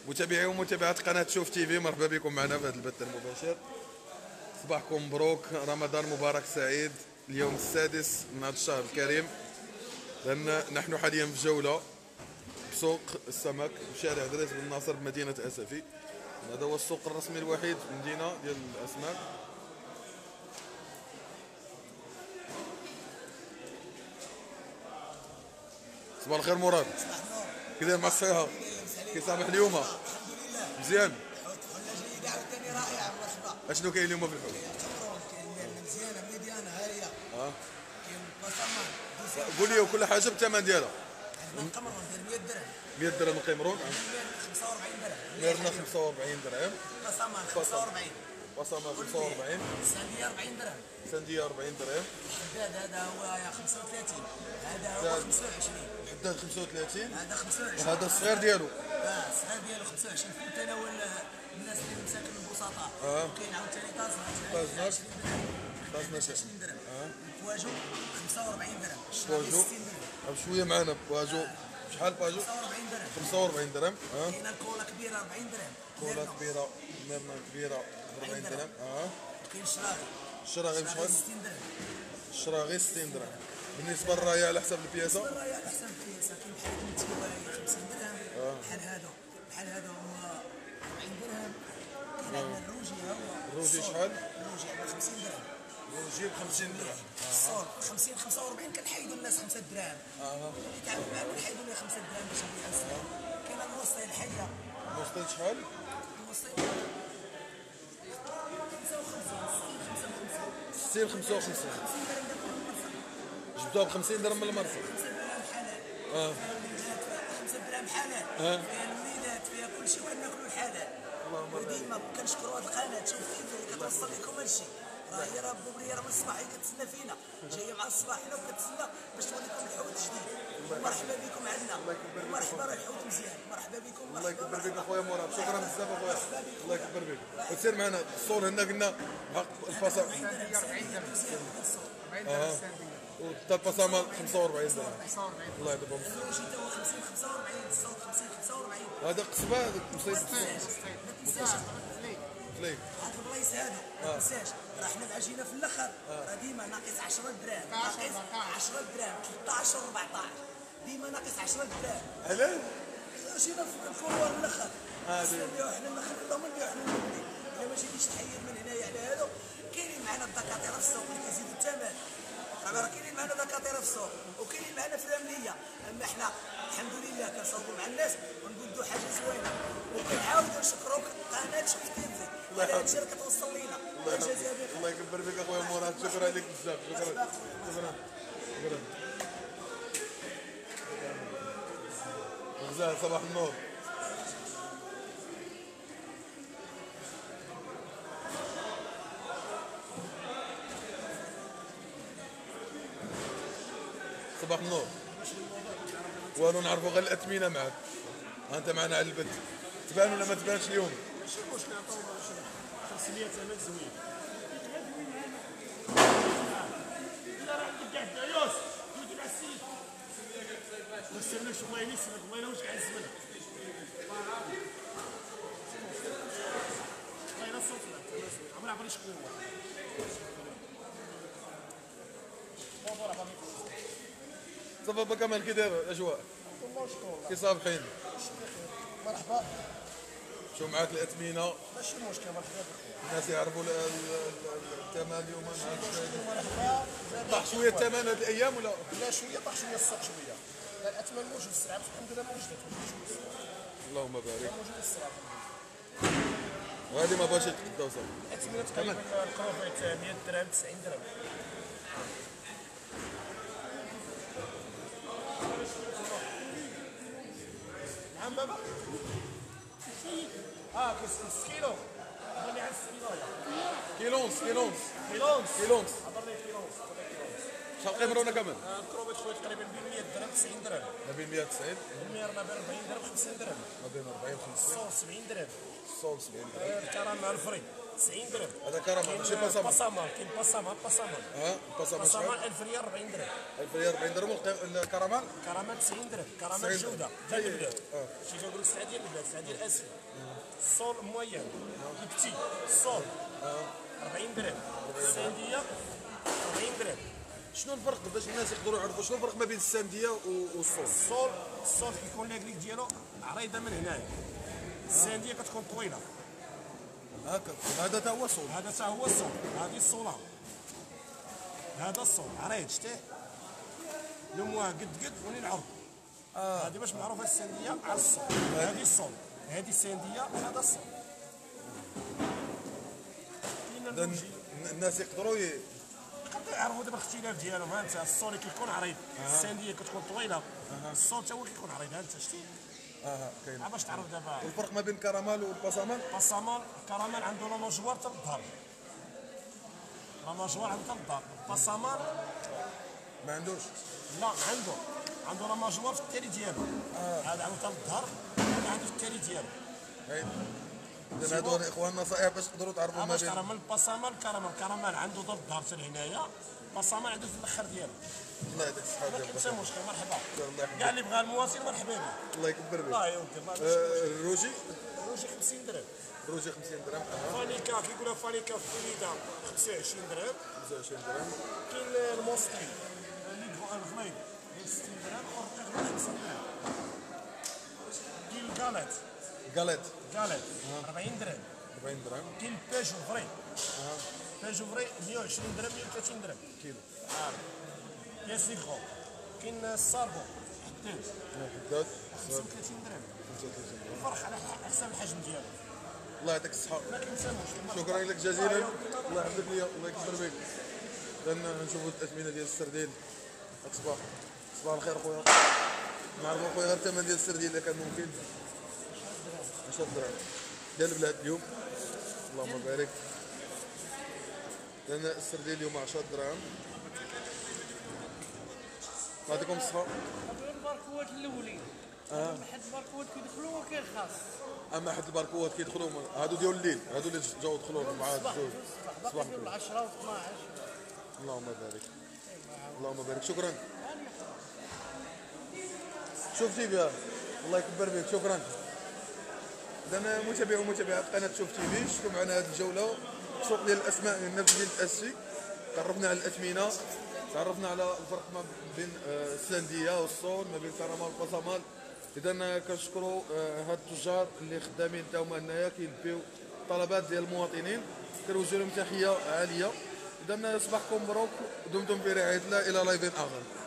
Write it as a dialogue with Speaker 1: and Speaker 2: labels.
Speaker 1: متابعي ومتابعات قناه شوف تي في، مرحبا بكم معنا في هذا البث المباشر. صباحكم مبروك، رمضان مبارك سعيد. اليوم السادس من هذا الشهر الكريم. لأن نحن حاليا في جوله بسوق السمك بشارع دريس بن ناصر بمدينه اسفي. هذا هو السوق الرسمي الوحيد في المدينه ديال الاسماك. صباح الخير مراد، كي داير مع الصحه؟ كي صباح اليوم؟ مزيان.
Speaker 2: جيدة عاوتاني رائعة، مرحبا.
Speaker 1: اشنو كاين اليوم في الحوت؟
Speaker 2: كاين مزيانة ميديانة هارية. كاين بصمان.
Speaker 1: قول لي وكل حاجه بالثمن ديالها.
Speaker 2: عندنا القمرون ديال 100 درهم.
Speaker 1: 100 درهم القمرون.
Speaker 2: 45 درهم.
Speaker 1: ميرنا 45 درهم.
Speaker 2: بصمان 45.
Speaker 1: بصمان 45.
Speaker 2: السندية 40 درهم.
Speaker 1: سندية 40 درهم.
Speaker 2: الحداد هذا هو 35. هذا هو 25.
Speaker 1: الحداد 35.
Speaker 2: هذا 25.
Speaker 1: هذا الصغير ديالو.
Speaker 2: الصغير ديالو 25 في متناول الناس اللي مساكن البسطاء. وكاين عاوتاني طازنات 20 درهم. طازنات 20 درهم. البواجو 45 درهم. الشراكي 60 درهم.
Speaker 1: شويه معنا بواجو. شحال باجو؟
Speaker 2: 45 درهم.
Speaker 1: 45 درهم.
Speaker 2: كاين الكولا كبيره 40 درهم.
Speaker 1: كولا كبيره، ميرنا كبيره 40 درهم.
Speaker 2: كاين الشراغي.
Speaker 1: الشراغي بشحال؟
Speaker 2: 60 درهم.
Speaker 1: الشراغي 60 درهم. بالنسبه للرايه على حسب البياسه؟
Speaker 2: الرايه على حسب البياسه. كاين بحال التيواي 50 درهم. بحال هادو هما 40 درهم. كاين عندنا الروجي ها هو.
Speaker 1: الروجي شحال؟
Speaker 2: الروجي ب 50 درهم.
Speaker 1: الروجي ب 50 درهم.
Speaker 2: الصور 50 45 كنحيدوا الناس 5 دراهم. اللي تعامل معاهم كنحيدوا ليه 5 دراهم باش يبيع الصور. كاين الوسطى الحيه.
Speaker 1: الوسطى شحال؟
Speaker 2: الوسطى
Speaker 1: 60 55. جبتوها ب 50 درهم من المرسى.
Speaker 2: 5 دراهم حلال. 5 دراهم حلال. فيها الوليدات، فيها كل شيء وكناكلوا الحلال. وديما كنشكروا هذه القناه شوف كيف كتوصل لكم هذا الشيء. هي راه بوبريه راه من الصباح هي كتسنى فينا، جايه مع الصباح هنا وكتسنى باش توريكم الحوت جديد. مرحبا بكم عندنا، مرحبا راه الحوت مزيان، مرحبا بكم.
Speaker 1: الله يكبر بك اخويا مراد، شكرا بزاف اخويا، الله يكبر بك. وسير معنا الصور هنا قلنا حق الفصل
Speaker 2: 40 درهم.
Speaker 1: وحتى البصامه 45 درهم. الله يدبرهم.
Speaker 2: الروجي تا هو 50 45 59 45.
Speaker 1: هذا قصبه هذاك مصيب.
Speaker 2: ما تنساش
Speaker 1: فليك
Speaker 2: هاد البلايص هادو ما تنساش، راه حنا العجينه في الاخر راه ديما ناقص 10 دراهم، ناقص 10 دراهم 13 14 ديما ناقص 10 دراهم.
Speaker 1: علاش؟
Speaker 2: العجينه في الفوار الاخر نبيعو حنا الاخر اللهم نبيعو حنا المغرب. الا ما جيتيش تحيد من هنايا على هادو كاينين معنا الدكاتره في السوق اللي كيزيدوا الثمن. راه كاينين معنا دكاتره في السوق وكاينين معنا في الامنيه، اما حنا الحمد لله كنصاوبوا مع الناس ونقولوا حاجه زوينه وكنعاودوا نشكروك قناه شوف تيفي على هادشي اللي كتوصل لينا. الله يجازيها بخير.
Speaker 1: الله يكبر بك اخويا مراد، شكرا لك بزاف. شكرا غزال، صباح النور. صباح النور. والو نعرفوا غير الاثمنه معك. انت معنا على البث، تبان ولا ما تبانش اليوم؟
Speaker 3: ماشي مشكل، نعطيو 500 ثمن زوين. لا راه عندك كاع الدعيوس دوزو مع السيد. ما تستناش الله ينسلك، الله ينوش كاع الزمن. الله ينصر فيك، عمرها عبري شكون هو.
Speaker 1: صافا با كمال، كي داير الاجواء؟
Speaker 3: والله شكون
Speaker 1: كي صابحين؟
Speaker 3: مرحبا.
Speaker 1: شو معاك الاثمنه؟
Speaker 3: ماشي مشكل، مرحبا بكم.
Speaker 1: الناس يعرفوا الثمن اليوم معاك.
Speaker 3: مرحبا.
Speaker 1: طاح شويه الثمن هذه الايام ولا؟
Speaker 3: لا شويه طاح شويه السوق شويه. لا الاثمن موجود، السلعه الحمد لله موجوده.
Speaker 1: اللهم بارك.
Speaker 3: موجود السلعه.
Speaker 1: وهذه ما بغاش يتقداو صافي.
Speaker 3: الاثمنه تقريبا القروفه 100 درهم 90 درهم. نعم بابا. كيس كيلو. هضرني على 6 كيلو. كيلونس. هضرني كيلونس.
Speaker 1: شحال قيمرونا كمان؟
Speaker 3: الكروبيت خويا تقريبا ب 100 درهم 90 درهم.
Speaker 1: ما بين 190
Speaker 3: المير ما بين 40 درهم 50 درهم.
Speaker 1: ما بين 40 و 50.
Speaker 3: الصوص 70 درهم.
Speaker 1: الصوص 70 درهم.
Speaker 3: الكرامه الفري
Speaker 2: 90 درهم.
Speaker 1: هذا كراميل ماشي باسامال.
Speaker 2: باسامال كاين باسامال
Speaker 1: باسامال
Speaker 2: باسامال
Speaker 1: شحال؟
Speaker 2: 1000 ريال 40 درهم.
Speaker 1: 1000 ريال 40 درهم. الكراميل
Speaker 2: كراميل 90 درهم.
Speaker 1: 90
Speaker 2: كراميل جوده
Speaker 1: درهم.
Speaker 2: ديال البلاد. شي كنقول لك سلعه ديال البلاد، سلعه ديال اسفل. الصول موين البتي الصول 40 درهم. السانديه 40 درهم.
Speaker 1: شنو الفرق باش الناس يقدروا يعرفوا شنو الفرق ما بين السانديه والصول؟
Speaker 2: الصول كيكون لاكليك ديالو عريضه من هنايا. السانديه كتكون طويله.
Speaker 1: هكا هذا تا هو الصول.
Speaker 2: هذا تا هو الصول. هذه الصوله. هذا الصول عريض شتيه لمواه قد ونين عرض. هذه باش معروفه السانديه على الصول. هذه الصول. هذه السانديه هذا الصول. كاين
Speaker 1: الناس يقدروا
Speaker 2: يعرفوا دابا الاختلاف ديالهم. ها انت الصول كيكون عريض، السانديه كتكون طويله، الصول تا هو كيكون عريض. ها انت شتي
Speaker 1: كاين.
Speaker 2: باش تعرف دابا
Speaker 1: والفرق ما بين الكراميل والباسامال؟
Speaker 2: باسامال كراميل عنده لا ماجوار حتى للظهر. لا ماجوار عنده للظهر. باسامال
Speaker 1: ما عندوش.
Speaker 2: لا عنده لا ماجوار في التالي ديالو. هذا عنده حتى للظهر، هذا عنده في التالي ديالو.
Speaker 1: اذا هادو الاخوان نصائح باش تقدروا تعرفوا ما
Speaker 2: باش
Speaker 1: بين.
Speaker 2: تعرف من الباسامال كراميل عنده ضد الظهر حتى لهنايا، باسامال عنده في الاخر ديالو.
Speaker 1: الله يعطيك الصحه
Speaker 2: ما
Speaker 1: ديالك.
Speaker 2: كاين حتى مشكل. مرحبا
Speaker 1: الله يحفظك.
Speaker 2: كاع اللي بغى المواصل مرحبا به.
Speaker 1: الله يكبر بك.
Speaker 2: الله يودي الله
Speaker 1: الروجي
Speaker 2: الروجي 50 درهم.
Speaker 1: الروجي 50 درهم.
Speaker 2: فانيكا كيقولها فانيكا في الفريده 25 درهم.
Speaker 1: 25 درهم.
Speaker 2: كاين الموسطي اللي الغليظ 60 درهم والرقيق 50 درهم. كاين
Speaker 1: قالت
Speaker 2: كاليت 40 درهم.
Speaker 1: 40 درهم
Speaker 2: كاين بيجو فري. بيجو فري 120 درهم 130 درهم
Speaker 1: كيلو.
Speaker 2: كاين سيكرو. كاين الساربو حداد
Speaker 1: حداد
Speaker 2: 35 درهم.
Speaker 1: 35 درهم.
Speaker 2: الفرق على حسب الحجم ديالو.
Speaker 1: الله يعطيك الصحه.
Speaker 2: ما كاين حتى مشكل.
Speaker 1: شكرا لك جزيلا. الله يحفظك ليا. الله يكبر بك. نشوفوا الاثمنه ديال السردين. صباح الخير خويا. نعرفوا خويا غير الثمن ديال السردين اذا كان ممكن. 10 درهم ديال البلاد اليوم. اللهم بارك. لان السردين اليوم 10 درهم. يعطيكم الصحه.
Speaker 4: الباركوات الاولين حد الباركوات كيدخلوا وكاين خاص.
Speaker 1: اما حد الباركوات كيدخلوا هادو ديال الليل، هادو اللي جاو دخلوا مع الزوج
Speaker 4: صباح الخير 10 و 12.
Speaker 1: اللهم بارك. اللهم بارك. شكرا. شوف تي بها. الله يكبر بك. شكرا. اذا متابعوا ومتابعات قناه شوف تي في، شفتوا معنا هذه الجوله سوق ديال الاسماء من نفس مدينه اسي. تعرفنا على الاثمنه، تعرفنا على الفرق ما بين السانديه والصول، ما بين كراميل والباسامال. اذا كنشكروا هاد التجار اللي خدامين تا هما هنايا كيلبيو طلبات ديال المواطنين، كنوجه لهم تحيه عاليه. اذا صباحكم مبروك ودمتم في رعايه الله. الى لايف اخر.